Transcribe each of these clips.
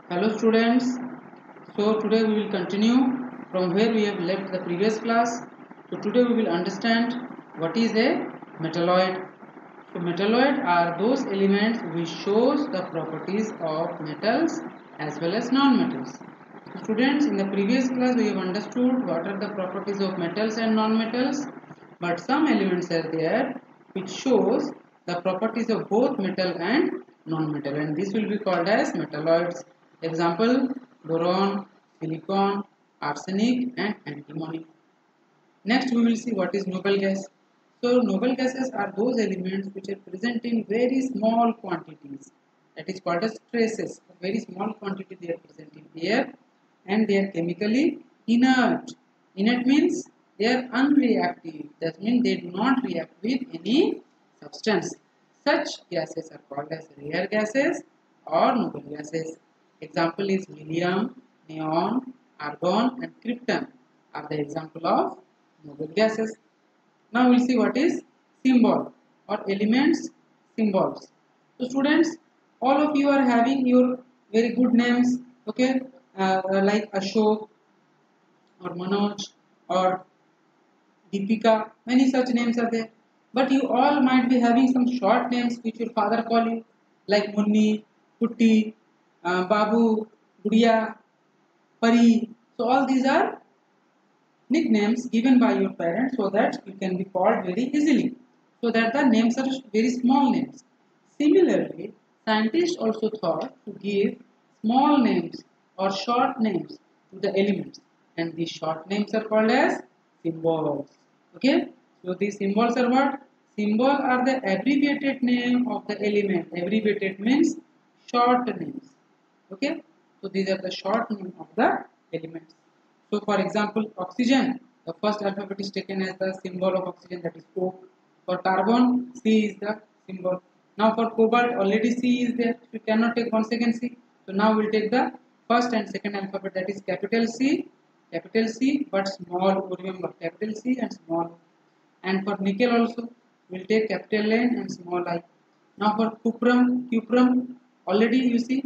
Hello students, so today we will continue from where we have left the previous class. So today we will understand what is a metalloid. So metalloid are those elements which shows the properties of metals as well as non-metals. So students, in the previous class we have understood what are the properties of metals and non-metals, but some elements are there which shows the properties of both metal and non-metal, and this will be called as metalloids. Example: boron, silicon, arsenic and antimony. Next we will see what is noble gas. So noble gases are those elements which are present in very small quantities, that is called as traces. A very small quantity they are present in air and they are chemically inert. Inert means they are unreactive, that means they do not react with any substance. Such gases are called as rare gases or noble gases. Example is helium, neon, argon and krypton are the example of noble gases. Now we'll see what is symbol or elements symbols. So students, all of you are having your very good names, okay, like Ashok or Manoj or Deepika, many such names are there. But you all might be having some short names which your father call you, like Munni, Putti, Babu, Gudiya, Pari. So all these are nicknames given by your parents so that you can be called very easily, so that the names are very small names. Similarly, scientists also thought to give small names or short names to the elements, and these short names are called as symbols. Okay, so these symbols are what? Symbol are the abbreviated name of the element. Abbreviated means short names. Okay, so these are the short name of the elements. So for example, oxygen, the first alphabet is taken as the symbol of oxygen, that is O. For carbon, C is the symbol. Now for cobalt, already C is there. We cannot take one second C. So now we'll take the first and second alphabet, that is capital C, but small. Remember, capital C and small. And for nickel also, we'll take capital N and small I. Now for cuprum, already you see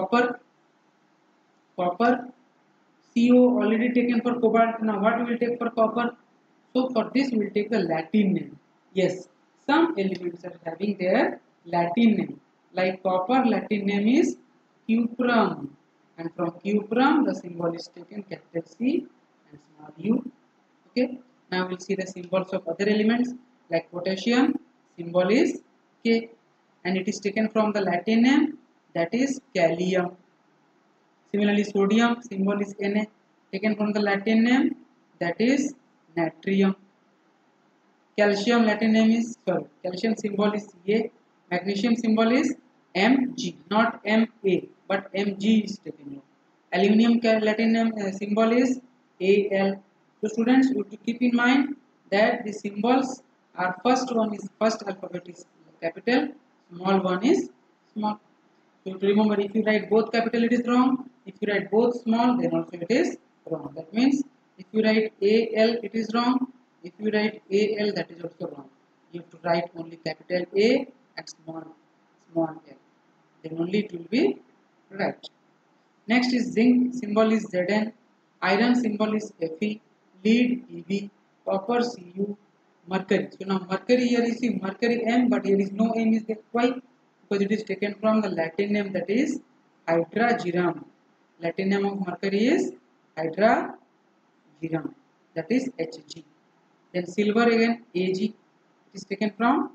copper, CO already taken for cobalt. Now what we will take for copper? So for this we will take the Latin name. Yes, some elements are having their Latin name. Like copper, Latin name is cuprum, and from cuprum the symbol is taken capital C and small u. Okay. Now we'll see the symbols of other elements like potassium. Symbol is K, and it is taken from the Latin name, that is Kalium. Similarly, sodium symbol is Na, taken from the Latin name, that is natrium. Calcium Latin name is, calcium symbol is A. Magnesium symbol is Mg, not Ma, but Mg is taken here. Aluminium Latin name symbol is Al. So students, you have to keep in mind that the symbols are, first alphabet is capital, small one is small. So to remember, if you write both capital, it is wrong. If you write both small, then also it is wrong. That means if you write AL, it is wrong. If you write AL, that is also wrong. You have to write only capital A and small L. Then only it will be right. Next is zinc, symbol is Zn. Iron symbol is Fe. Lead Eb. Copper Cu. Mercury. So now mercury, here you see mercury M, but here is no M is there. Why? Because it is taken from the Latin name, that is Hydrargyrum. Latin name of mercury is Hydrargyrum, that is Hg. Then silver again Ag. It is taken from,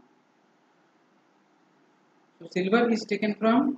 so silver is taken from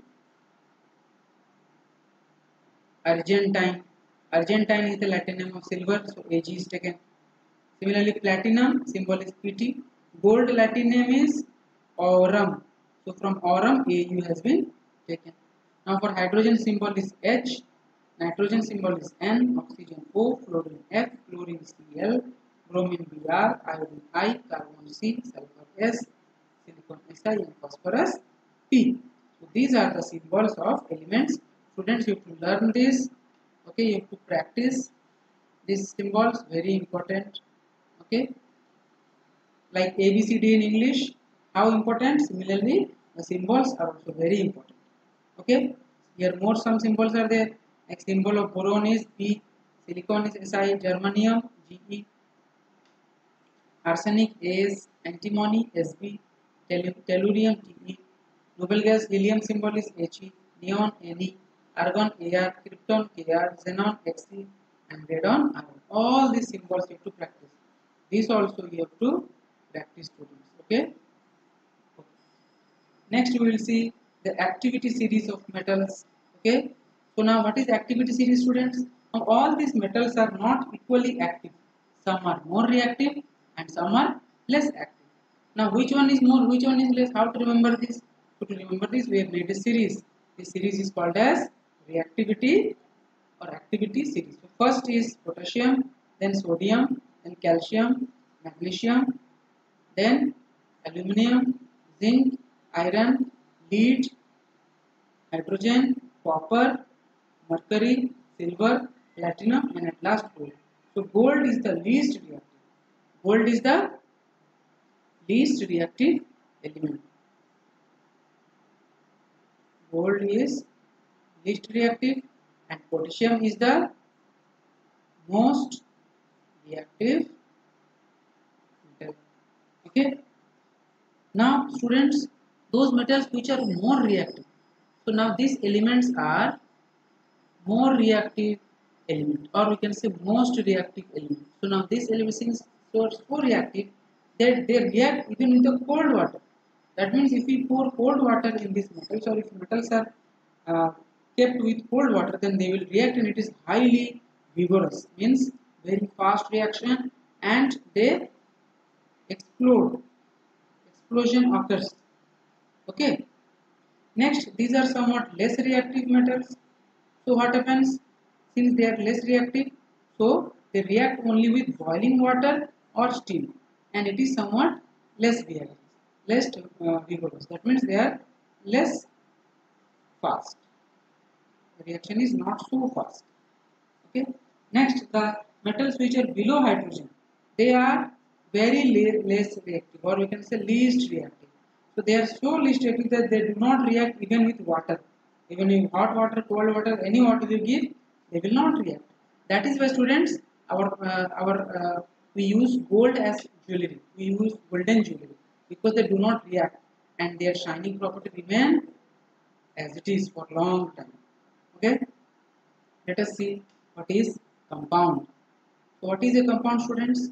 Argentine. Argentine is the Latin name of silver, so Ag is taken. Similarly, platinum symbol is Pt. Gold Latin name is aurum. So from aurum, Au has been taken. Now for hydrogen symbol is H, nitrogen symbol is N, oxygen O, fluorine F, chlorine Cl, bromine Br, iodine I, carbon C, sulfur S, silicon Si and phosphorus P. So these are the symbols of elements. Students, you have to learn this. Okay, you have to practice these symbols, very important. Okay, like ABCD in English, how important? Similarly, the symbols are also very important. Okay, Here more some symbols are there. Like symbol of boron is B, silicon is Si, germanium Ge, arsenic As, antimony Sb, tellurium Te, noble gas helium symbol is He, neon Ne, argon Ar, krypton Kr, xenon Xe, and radon Rn. All these symbols you have to practice. This also you have to practice, students. Okay. Next we will see the activity series of metals. Okay. So now what is activity series, students? Now all these metals are not equally active. Some are more reactive and some are less active. Now which one is more, which one is less? How to remember this? So to remember this, we have made a series. This series is called as reactivity or activity series. So first is potassium, then sodium, then calcium, magnesium, then aluminum, zinc, iron, lead, hydrogen, copper, mercury, silver, platinum, and at last gold. So gold is the least reactive. Gold is the least reactive element. Gold is least reactive and potassium is the most reactive metal. Okay. Now students, those metals which are more reactive. So now these elements are more reactive element, or we can say most reactive element. So now this element is so reactive that they react even with the cold water. That means if we pour cold water in these metals, or if metals are kept with cold water, then they will react and it is highly vigorous, means very fast reaction, and they explode. Explosion occurs. Okay. Next, these are somewhat less reactive metals. So what happens? Since they are less reactive, so they react only with boiling water or steam, and it is somewhat less reactive, less vigorous. That means they are less fast. The reaction is not so fast. Okay. Next, the metals which are below hydrogen, they are very less reactive, or we can say least reactive. So they are so least reactive that they do not react even with water. Even in hot water, cold water, any water you give, they will not react. That is why, students, we use gold as jewelry. We use golden jewelry because they do not react and their shining property remain as it is for long time. Okay. Let us see what is compound. So what is a compound, students?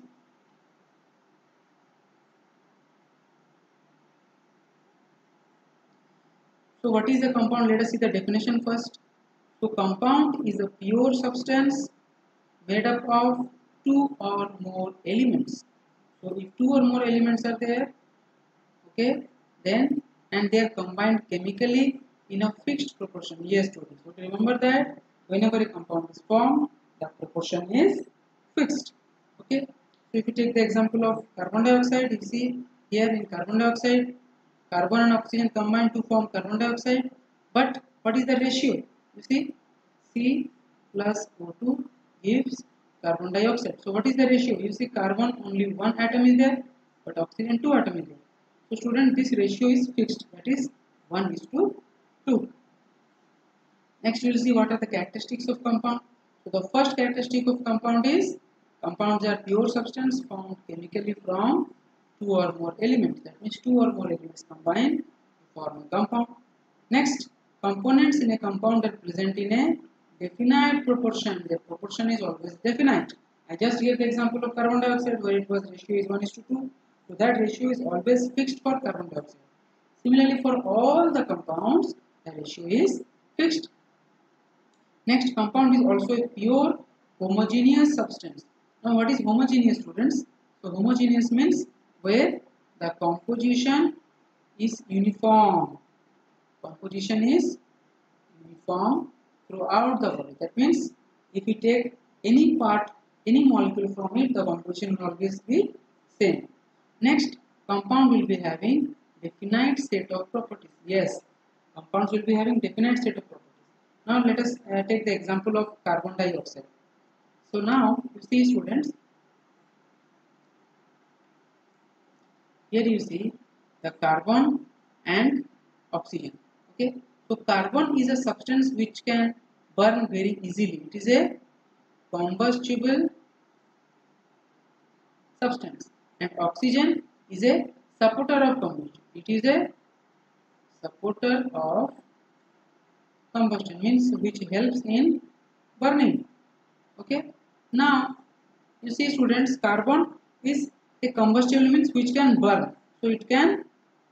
So what is a compound? Let us see the definition first. So compound is a pure substance made up of two or more elements. So if two or more elements are there, okay, then and they are combined chemically in a fixed proportion. Yes, students. So remember that whenever a compound is formed, the proportion is fixed. Okay. So if you take the example of carbon dioxide, you see here in carbon dioxide, carbon and oxygen combine to form carbon dioxide. But what is the ratio? You see, C plus O2 gives carbon dioxide. So what is the ratio? You see carbon only one atom is there, but oxygen two atom is there. So student, this ratio is fixed, that is 1:2. Next we will see what are the characteristics of compound. So the first characteristic of compound is compounds are pure substance formed chemically from two or more elements. That means two or more elements combined to form a compound. Next, components in a compound are present in a definite proportion. Their proportion is always definite. I just gave the example of carbon dioxide where it was ratio is 1:2. So that ratio is always fixed for carbon dioxide. Similarly, for all the compounds, the ratio is fixed. Next, compound is also a pure homogeneous substance. Now, what is homogeneous, students? So, homogeneous means where the composition is uniform. Composition is uniform throughout the body. That means if we take any part, any molecule from it, the composition will always be same. Next, compound will be having definite set of properties. Yes, compounds will be having definite set of properties. Now let us take the example of carbon dioxide. So now you see, students, here you see the carbon and oxygen. Okay, so So carbon is a substance which can burn very easily. It is a combustible substance, and oxygen is a supporter of combustion. It is a supporter of combustion, means which helps in burning. Okay. Now you see students, carbon is a combustible, means which can burn. So it can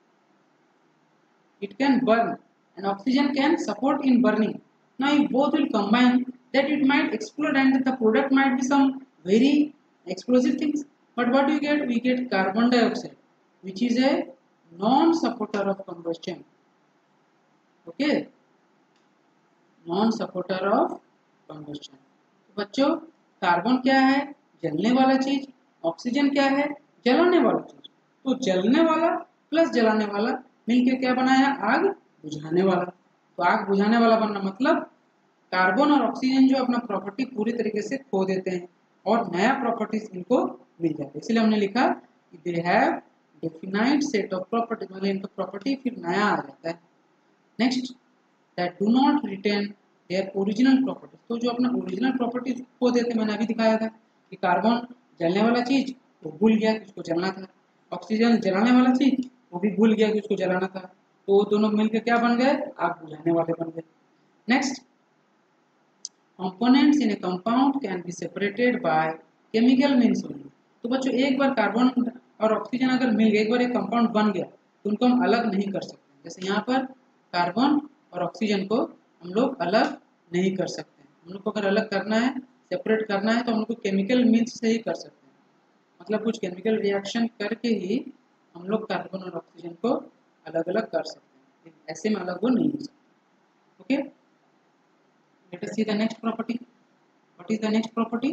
burn, and oxygen can support in burning. Now if both will combine, that it might explode and the product might be some very explosive things. But what do you get? We get carbon dioxide, which is a non-supporter of combustion. Okay, non-supporter of combustion. बच्चों, carbon क्या है? जलने वाला चीज. Oxygen क्या है? जलाने वाला चीज. तो जलने वाला प्लस जलाने वाला मिलके क्या बनाया? आग बुझाने वाला. तो आग बुझाने वाला बनना मतलब कार्बन और ऑक्सीजन जो अपना प्रॉपर्टी पूरी तरीके से खो देते हैं और नया प्रॉपर्टीज इनको मिल जाता है. इसलिए हमने लिखा they have definite set of property, मतलब इनका प्रॉपर्टी फिर नया आ जाता है. Next, that do not retain their original property. तो जो अपना ओरिजिनल प्रॉपर्टी खो देते, मैंने अभी दिखाया था कि कार्बन जलने वाला चीज वो भूल गया कि उसको जलना था, ऑक्सीजन जलाने वाला चीज वो भी भूल गया कि उसको जलाना था. तो वो दोनों मिलकर क्या बन गए? आग बुझाने वाले बन गए. Next, components in a compound can be separated by chemical means only. तो बच्चों, एक बार कार्बन और ऑक्सीजन अगर मिल गए, एक बार एक कंपाउंड बन गया, तो उनको हम अलग नहीं कर सकते. जैसे यहाँ पर कार्बन और ऑक्सीजन को हम लोग अलग नहीं कर सकते. हम लोग को अगर अलग करना है, सेपरेट करना है, तो हम लोग को केमिकल मीन्स से ही कर सकते हैं. मतलब कुछ केमिकल रिएक्शन करके ही हम लोग कार्बन और ऑक्सीजन को अलग अलग कर सकते हैं. ऐसे में अलग वो नहीं हो सकते. Okay, let us see the next property. What is the next property?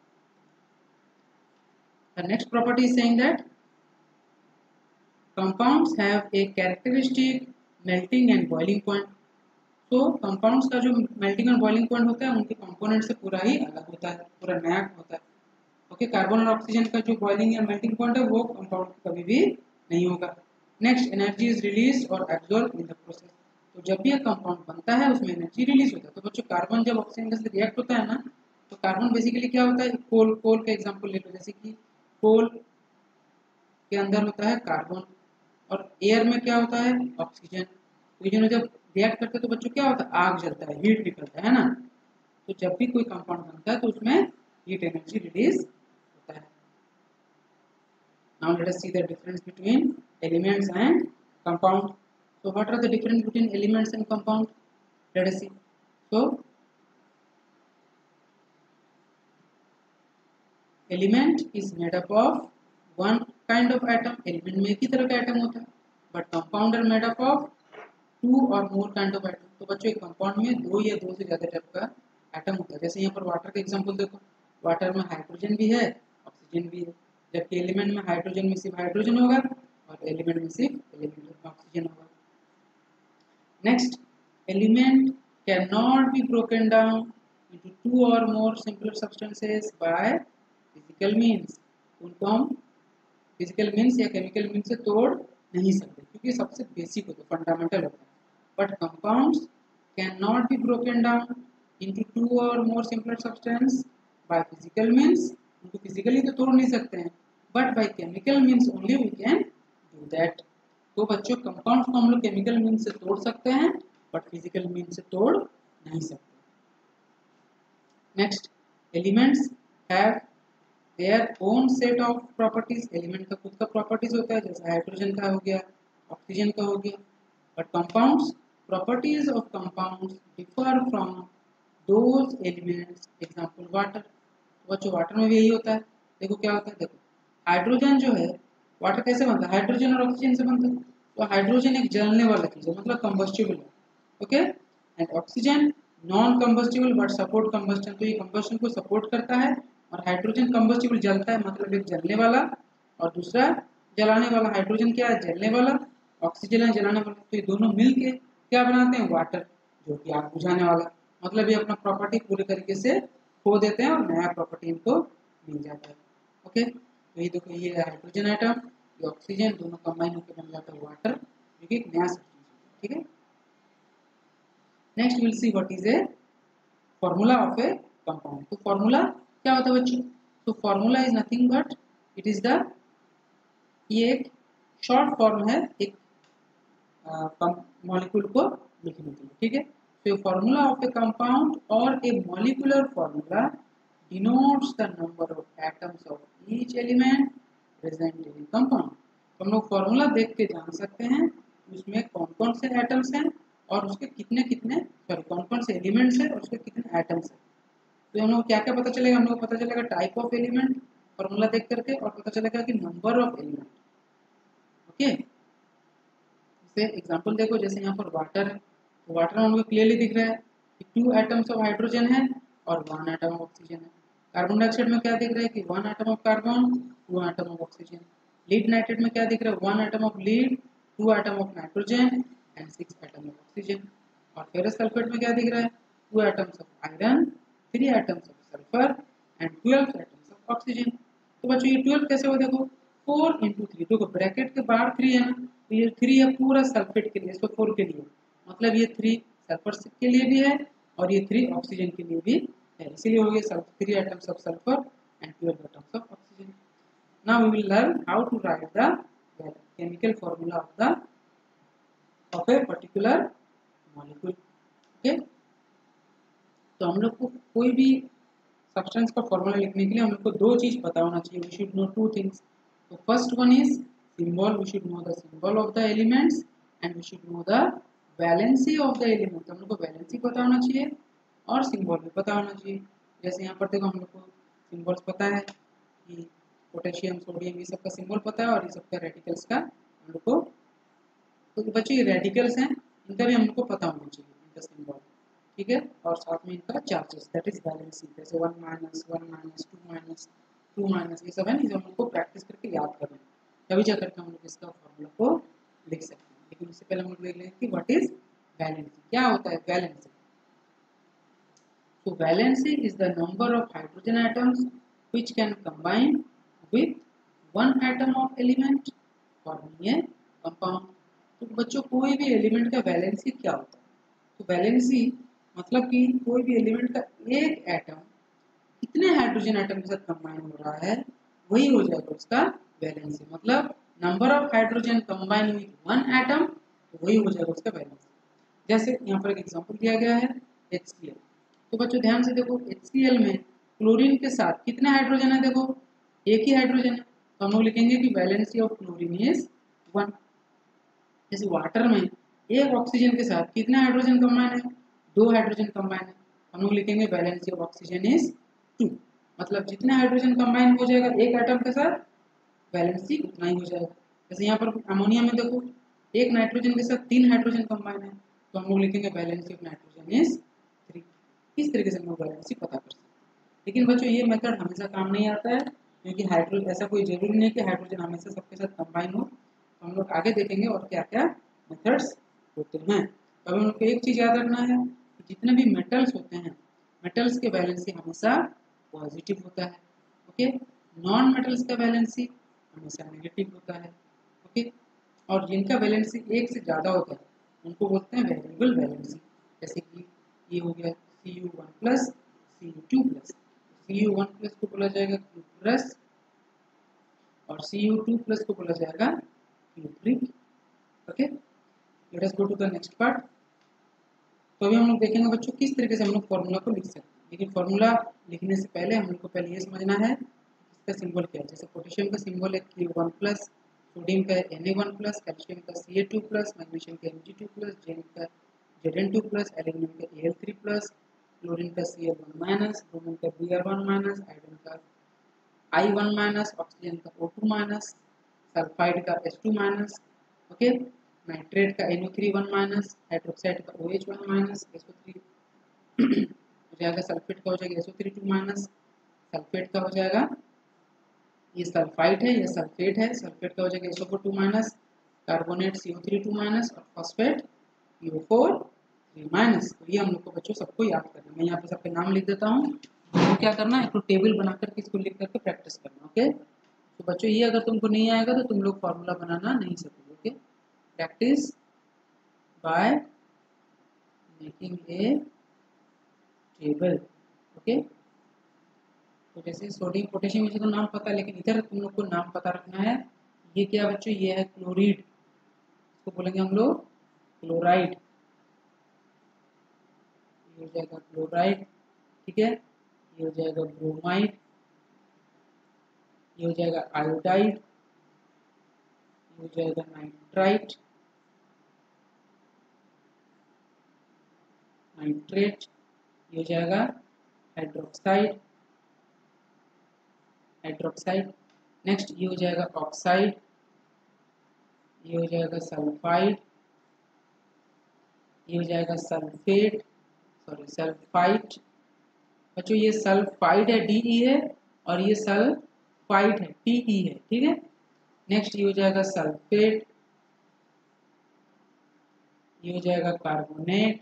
The next property is saying that compounds have a characteristic melting and boiling point. तो compounds का जो melting and boiling point होता है, उनके component से पूरा ही अलग होता है, पूरा नया होता है. ओके, कार्बन और ऑक्सीजन का जो बॉइलिंग या मेल्टिंग पॉइंट है वो कंपाउंड कभी भी नहीं होगा. नेक्स्ट, एनर्जी इज रिलीज और एब्जॉर्ब इन द प्रोसेस. तो जब भी एक कंपाउंड बनता है उसमें एनर्जी रिलीज होता है. तो बच्चों, कार्बन जब ऑक्सीजन से रिएक्ट होता है ना, तो कार्बन बेसिकली क्या होता है? कोल का एग्जांपल ले लो. जैसे कि कोल के अंदर होता है कार्बन और एयर में क्या होता है? ऑक्सीजन. तो ये जब रिएक्ट करते हैं तो बच्चों क्या होता है? आग जलता है, हीट निकलता है ना. तो जब भी कोई कंपाउंड बनता है तो उसमें हीट एनर्जी रिलीज होता है. Now let us see the difference between elements and compound. So what are the difference between elements and compound? Let us see. So element is made up of one kind of atom. Element में एक ही तरह का atom होता है. But compound are made up of two or more kind of atom. तो बच्चों, एक compound में दो या दो से ज़्यादा टाइप का atom होता है. जैसे यहाँ पर वाटर का एग्जांपल देखो. वाटर में हाइड्रोजन भी है, ऑक्सीजन भी है. जबकि एलिमेंट में हाइड्रोजन में सिर्फ हाइड्रोजन होगा और एलिमेंट में सिर्फ एलिमेंट में ऑक्सीजन होगा. Next, element can not be broken down into two or more simpler substances by physical means. उनको हम फिजिकल मींस या केमिकल मींस से तोड़ नहीं सकते, क्योंकि सबसे बेसिक होता है, फंडामेंटल होता है. But compounds can not be broken down into two or more simpler substance by physical means. उनको फिजिकली तो तोड़ नहीं सकते हैं, but by chemical means only we can do that. तो बच्चों, कंपाउंड्स को हम लोग केमिकल मींस से तोड़ सकते हैं, बट फिजिकल मींस से तोड़ नहीं सकते. Next, elements have their own set of properties. Element का खुद का प्रॉपर्टीज होता है, जैसे हाइड्रोजन का हो गया, ऑक्सीजन का हो गया. But compounds, properties of compounds differ from those elements. Example water. बच्चों, वाटर में भी यही होता है. देखो क्या होता है. देखो, हाइड्रोजन जो है, वाटर कैसे बनता है? हाइड्रोजन और ऑक्सीजन से बनता है. तो हाइड्रोजन एक जलने वाला चीज है, मतलब कंबस्टिबल है. Okay, and oxygen non combustible but support combustion. तो ये कंबस्टन को सपोर्ट करता है. और हाइड्रोजन कंबस्टिबल जलता है, मतलब एक जलने वाला और दूसरा जलाने वाला. हाइड्रोजन क्या है? जलने वाला. ऑक्सीजन है जलाने वाला. तो ये दोनों मिलके क्या बनाते हैं? वाटर, जो कि आग बुझाने वाला. मतलब ये अपना प्रॉपर्टी पूरे तरीके से खो देते हैं और नया प्रॉपर्टी इनको मिल जाता है. ओके, तो ये देखो, ये हाइड्रोजन एटम, ये ऑक्सीजन, दोनों कंबाइन होकर बन जाता है वाटर, जो कि एक नया सब्सटेंस है. ठीक है. Next will see what is a formula of a compound. तो फॉर्मूला क्या होता है बच्चों? तो formula is nothing but it is the, ये एक शॉर्ट फॉर्म है एक मॉलिक्यूल को लिखने के लिए, ठीक है। तो फॉर्मूला ऑफ ए कंपाउंड और a molecular formula denotes the number of atoms of each element present in compound. तो हम लोग फॉर्मूला देख के जान सकते हैं उसमें कौन कौन से एटम्स हैं और उसके कितने कितने, सॉरी कौन कौन से एलिमेंट्स हैं और उसके कितने एटम्स हैं। तो हम लोग क्या क्या पता चलेगा? हम लोग को पता चलेगा टाइप ऑफ एलिमेंट फॉर्मूला देख करके, और पता चलेगा कि नंबर ऑफ एलिमेंट। ओके, जैसे एग्जांपल देखो, जैसे यहाँ पर वाटर है, तो वाटर हम लोग क्लियरली दिख रहा है कि 2 एटम्स ऑफ हाइड्रोजन है और 1 एटम ऑफ ऑक्सीजन है। कार्बन डाइऑक्साइड में क्या दिख रहा है कि 1 atom of carbon, 2 atom of oxygen. Lead nitrate में क्या दिख रहा है? 1 atom of lead, 2 atom of nitrogen and 6 atom of oxygen. और फेरस सल्फेट में क्या दिख रहा है? 2 atoms of iron, 3 atoms of sulphur and 12 atoms of oxygen. तो बच्चों ये 12 कैसे हो? देखो 4 into 3, देखो ब्रैकेट के बाहर 3 है ना, तो ये 3 है पूरा सल्फेट के लिए, इसको 4 के लिए, मतलब ये 3 सल्फर के लिए भी है और ये 3 ऑक्सीजन के लिए भी है, इसीलिए हो गया 3 atoms of sulphur and 12 atoms of oxygen. Now we will learn how to write the chemical formula of a particular molecule. Okay, तो हम लोग को कोई भी सब्सटेंस का फॉर्मूला लिखने के लिए हम लोग को 2 चीज पता होना चाहिए। We should know 2 things. तो first one is symbol, we should know the symbol of the elements and we should know the valency of the element. तो हम लोग को वैलेंसी पता होना चाहिए और सिंबल भी पता होना चाहिए। जैसे यहाँ पर देखो हम लोग को सिंबल्स पता है कि पोटेशियम, सोडियम, ये सब का सिंबल पता है और ये सब का रेडिकल्स का हम लोग को, तो बच्चों ये रेडिकल्स हैं, इनका भी हम लोग को पता होना चाहिए, इनका सिंबल, ठीक है। और साथ में इनका चार्जेस, दैट इज वैलेंसी, जैसे 1 माइनस 1 माइनस 2 माइनस 2 माइनस, ये सब है ना, जो हम लोग को प्रैक्टिस करके याद करना है, तभी जा करके हम लोग इसका फॉर्मूला को लिख सकते हैं। लेकिन उससे पहले हम लोग देख लेंगे कि व्हाट इज वैलेंसी, क्या होता है valency. So valency is the number of hydrogen atoms which can combine with one atom of element forming a compound। तो बच्चों कोई भी एलिमेंट का वैलेंसी क्या होता है? तो वैलेंसी मतलब कि कोई भी एलिमेंट का एक एटम कितने हाइड्रोजन एटम के साथ कंबाइन हो रहा है, वही हो जाएगा उसका वैलेंसी। मतलब number of hydrogen combine with one atom, तो वही हो जाएगा उसका वैलेंसी। जैसे यहाँ पर एक एग्जांपल दिया गया है HCl। तो बच्चों ध्यान से देखो, HCl में क्लोरीन के साथ कितने हाइड्रोजन है? देखो एक ही हाइड्रोजन है, तो हम लोग लिखेंगे कि वैलेंसी ऑफ क्लोरीन इज 1। जैसे वाटर में एक ऑक्सीजन के साथ कितने हाइड्रोजन कंबाइन है? 2 हाइड्रोजन कंबाइन है, हम लोग लिखेंगे वैलेंसी ऑफ ऑक्सीजन इज 2। मतलब जितने हाइड्रोजन कंबाइन हो जाएगा एक एटम के साथ, वैलेंसी उतना ही हो जाएगा। जैसे यहाँ पर अमोनिया में देखो एक नाइट्रोजन के साथ 3 हाइड्रोजन कंबाइन है, तो हम लोग लिखेंगे वैलेंसी ऑफ नाइट्रोजन इज 3। इस तरीके से हम लोग वैलेंसी पता कर सकते हैं। लेकिन बच्चों ये मेथड हमेशा काम नहीं आता है, क्योंकि हाइड्रोजन, ऐसा कोई जरूरी नहीं है कि हाइड्रोजन हमेशा सबके साथ कंबाइन हो। तो हम लोग आगे देखेंगे और क्या क्या मेथड्स होते हैं। तो हम लोग को एक चीज याद रखना है कि जितने भी मेटल्स होते हैं, मेटल्स के वैलेंसी हमेशा पॉजिटिव होता है। ओके, नॉन मेटल्स का वैलेंसी हमेशा नेगेटिव होता है। ओके, और जिनका वैलेंसी 1 से ज़्यादा होता है उनको बोलते हैं वेरिएबल वैलेंसी। जैसे कि ये हो गया Cu1 plus Cu2 plus, Cu1 plus को बोला जाएगा Q प्लस और Cu2 प्लस को बोला जाएगा Q3। Okay, let us go to the next part. तो अभी हम लोग देखेंगे बच्चों किस तरीके से हम लोग फॉर्मूला को लिख सकते हैं। लेकिन फॉर्मूला लिखने से पहले हम लोग को पहले ये समझना है इसका सिंबल क्या है। जैसे पोटेशियम का सिंबल है K1 प्लस, सोडियम का Na1 प्लस, कैल्शियम का Ca2 प्लस, मैग्नीशियम का Mg2 प्लस, जिंक का Zn2 प्लस, एल्यूमिनियम का Al3 प्लस, क्लोरीन का Cl1 माइनस, ब्रोमीन का Br1 माइनस, आयोडीन का I1 माइनस, ऑक्सीजन का O2 माइनस, सल्फाइड का H2 माइनस, ओके, नाइट्रेट का NO3 माइनस, हाइड्रोक्साइड का OH1 माइनस, SO3 हो जाएगा, सल्फेट का हो जाएगा SO3 माइनस, सल्फेट का हो जाएगा, ये सल्फाइड है, ये सल्फेट है, सल्फेट का हो जाएगा SO4 minus, carbonate CO3 minus और फॉस्फेट PO4 माइनस। तो ये हम लोग को बच्चों सबको याद करना है। मैं यहाँ पे सबके नाम लिख देता हूँ, तो क्या करना है, एक टेबल बना करके इसको लिख करके प्रैक्टिस करना। ओके, तो बच्चों ये अगर तुमको नहीं आएगा तो तुम लोग फॉर्मूला बनाना नहीं सकोगे। Okay, practice by making a table. Okay, तो जैसे सोडियम पोटेशियम मुझे तो नाम पता है, लेकिन इधर तुम लोग को नाम पता रखना है। ये क्या बच्चों, ये है क्लोरीड, इसको बोलेंगे हम लोग क्लोराइड। ये हो जाएगा क्लोराइड, ठीक है। ये हो जाएगा ब्रोमाइड, ये हो जाएगा आयोडाइड, ये हो जाएगा नाइट्राइट, नाइट्रेट, ये हो जाएगा हाइड्रोक्साइड, हाइड्रोक्साइड। नेक्स्ट ये हो जाएगा ऑक्साइड, ये हो जाएगा सल्फाइड, ये हो जाएगा सल्फेट, सॉरी सल्फाइट। बच्चों ये सल्फाइड है, डी है, और ये सल्फाइड है, टी है, ठीक है। नेक्स्ट ये हो जाएगा सल्फेट, ये हो जाएगा कार्बोनेट,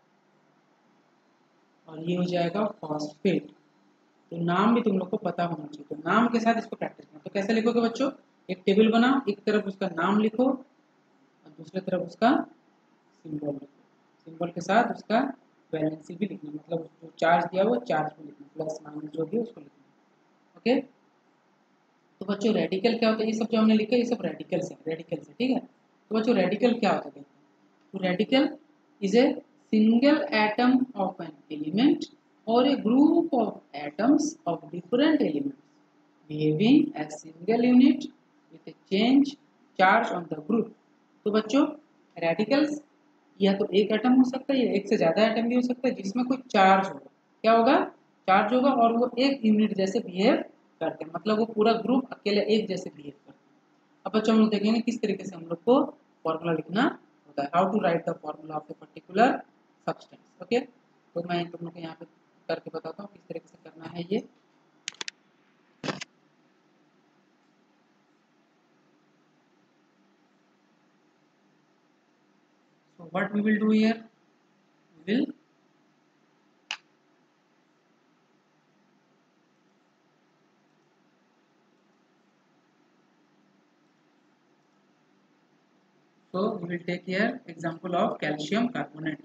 और ये हो जाएगा फॉस्फेट। तो नाम भी तुम लोग को पता होना चाहिए, तो नाम के साथ इसको प्रैक्टिस करना। तो कैसे लिखोगे बच्चों, एक टेबल बनाओ, एक तरफ उसका नाम लिखो और दूसरी तरफ उसका सिंबल लिखो। सिंबल के साथ उसका वैलेंसी भी लिखना, मतलब जो चार्ज दिया वो चार्ज भी लिखना, प्लस माइनस जो भी उसको लिखना। ओके, तो बच्चों रेडिकल क्या होता है, ये सब जो हमने लिखा है ये सब रेडिकल्स है, रेडिकल्स है, ठीक है। तो बच्चों रेडिकल क्या होता है, तो radical is a single atom of an element or a group of atoms of different elements behaving as single unit with a change charge on the group। तो बच्चों रेडिकल्स या तो एक एटम हो सकता है या एक से ज्यादा एटम भी हो सकता है जिसमें कोई चार्ज होगा। क्या होगा, चार्ज होगा, और वो एक यूनिट जैसे बिहेव करते हैं, मतलब वो पूरा ग्रुप अकेले एक जैसे बिहेव करते हैं। अब बच्चों हम लोग देखेंगे किस तरीके से हम लोग को फॉर्मूला लिखना होता है, how to write the formula of a particular substance. Okay, तो मैं तुम लोग को यहाँ पे करके बताता हूँ किस तरीके से करना है ये। So what we will do here, we will take here example of calcium carbonate।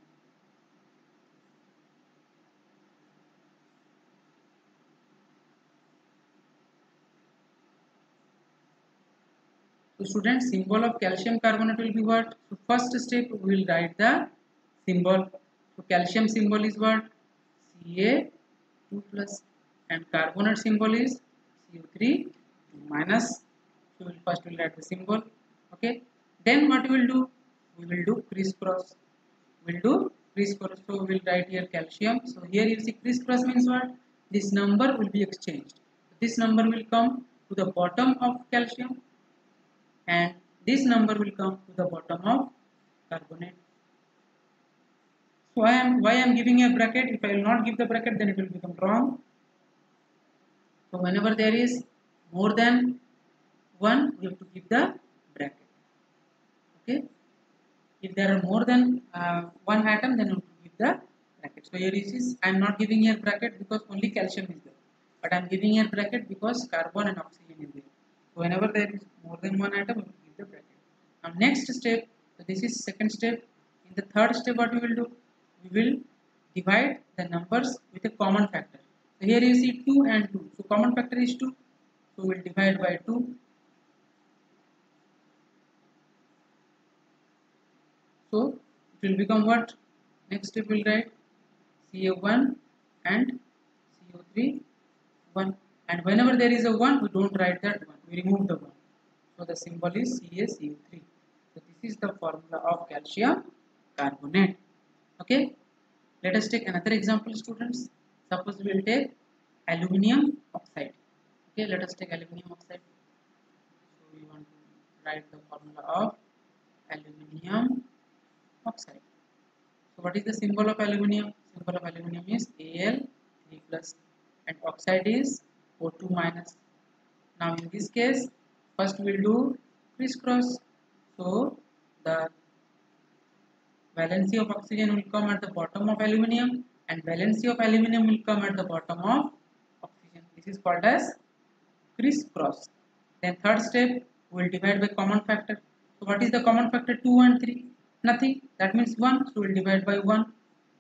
So students, symbol of calcium carbonate will be what? So first step we will write the symbol. So calcium symbol is what? Ca2 plus, and carbonate symbol is CO3 minus. So we will first write the symbol. Okay, then what we will do? We will do crisscross. We will do crisscross. So we will write here calcium. So here you see crisscross means what? This number will be exchanged. This number will come to the bottom of calcium, and this number will come to the bottom of carbonate. So why I am giving a bracket. If I will not give the bracket, then it will become wrong. So whenever there is more than one, we have to give the bracket. Okay. If there are more than one atom, then we have to give the bracket. So here is I am not giving here bracket because only calcium is there, but I am giving here bracket because carbon and oxygen is there. So whenever there is more than one atom, we have to give the bracket. Now next step, so this is second step. In the third step, what we will do? We will divide the numbers with a common factor. So here you see 2 and 2. So common factor is 2. So we will divide by 2. So it will become what? Next step we will write Ca1 and CO3 1. And whenever there is a 1, we don't write that 1. We remove the 1. So the symbol is CaCO3. So this is the formula of calcium carbonate. Okay. Let us take another example, students. Suppose we will take aluminium oxide. Okay, let us take aluminium oxide. So we want to write the formula of aluminium oxide. So what is the symbol of aluminium? Symbol of aluminium is Al3 plus, and oxide is O2 minus. Now in this case, first we will do crisscross. So the valency of oxygen will come at the bottom of aluminium, and valency of aluminium will come at the bottom of oxygen. This is called as crisscross. Then third step, we will divide by common factor. So what is the common factor? 2 and 3? Nothing. That means 1. So we will divide by 1.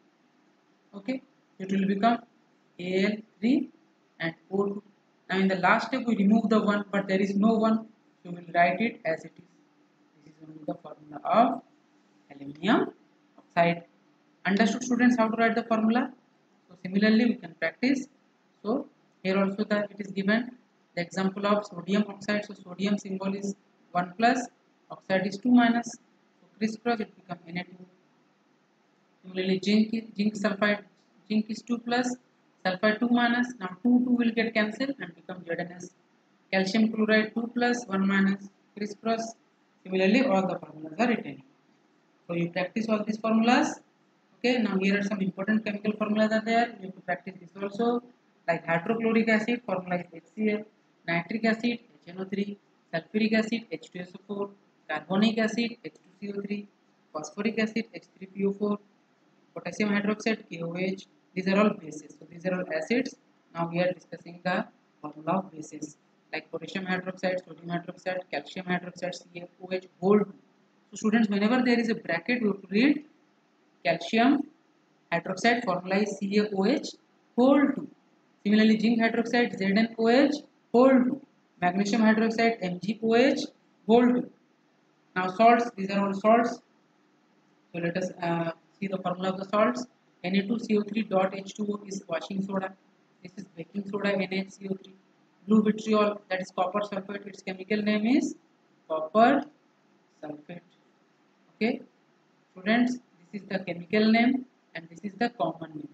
Okay, it will become Al3 and O2. Now in the last step we remove the 1, but there is no 1, so we will write it as it is. This is only the formula of aluminium oxide. Understood, students, how to write the formula? So similarly we can practice. So here also it is given the example of sodium oxide. So sodium symbol is 1 plus, oxide is 2 minus. So crisscross it becomes Na2. Similarly zinc sulfide, zinc is 2 plus, sulfide 2 minus. Now 2 will get cancelled and become ZnS. Calcium chloride 2 plus 1 minus, crisscross. Similarly all the formulas are written. So you practice all these formulas. Okay, now here are some important chemical formulas are there. You have to practice this also. Like hydrochloric acid, formula is HCl. Nitric acid, HNO3. Sulfuric acid, H2SO4. Carbonic acid, H2CO3. Phosphoric acid, H3PO4. Potassium hydroxide, KOH. These are all bases. So these are all acids. Now we are discussing the formula of bases. Like potassium hydroxide, sodium hydroxide, calcium hydroxide, CaOH, whole. So students, whenever there is a bracket, you have to read calcium hydroxide formula is CaOH whole 2. Similarly, zinc hydroxide ZnOH whole 2. Magnesium hydroxide MgOH whole 2. Now salts, these are all salts. So let us see the formula of the salts. Na2CO3 dot H2O is washing soda. This is baking soda NaCO3. Blue vitriol, that is copper sulfate. Its chemical name is copper sulfate. Okay, students, this is the chemical name and this is the common name.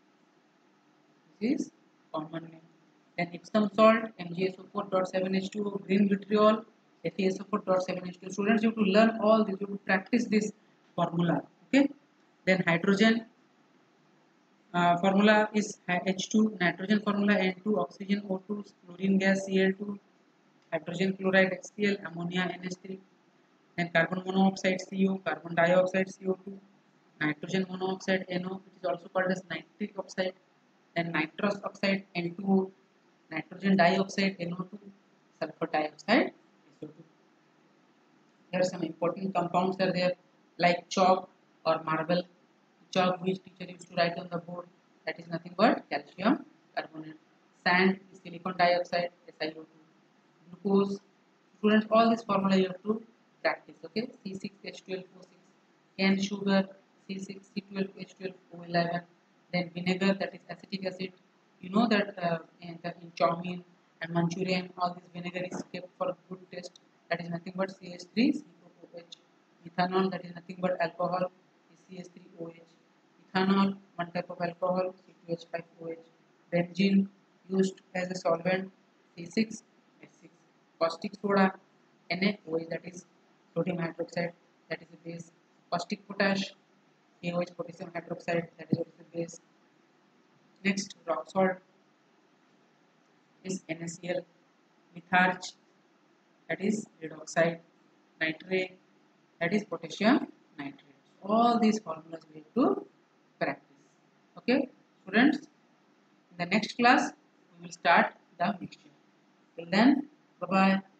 This is common name. Then Epsom salt, MgSO4.7H2O, green vitriol, FeSO4.7H2O. Students, you have to learn all this. You have to practice this formula. Okay. Then hydrogen formula is H2, nitrogen formula N2, oxygen O2, chlorine gas Cl2, hydrogen chloride HCl, ammonia NH3. Then carbon monoxide CO, carbon dioxide CO2, nitrogen monoxide NO, which is also called as nitric oxide. Then nitrous oxide N2O, nitrogen dioxide NO2, sulfur dioxide SO2. There are some important compounds are there like chalk or marble. Chalk which teacher used to write on the board, that is nothing but calcium carbonate. Sand is silicon dioxide SiO2. Glucose, students, all this formula you have to practice. Okay, C6H12O6. Cane sugar C6C12H12O11. Then vinegar, that is acetic acid. You know that in chow mein and Manchurian, all this vinegar is kept for good taste. That is nothing but CH3COOH. Ethanol, that is nothing but alcohol, is CH3OH. Ethanol, one type of alcohol, C2H5OH. Benzene, used as a solvent, C6H6. Caustic soda, NaOH, that is sodium hydroxide, that is a base. Caustic potash, KOH, potassium hydroxide, that is also a base. Next, rock salt is NaCl. Litharge, that is lead oxide. Nitrate, that is potassium nitrate. All these formulas we have to practice. Okay, students, in the next class we will start the mixture. Till then, bye bye.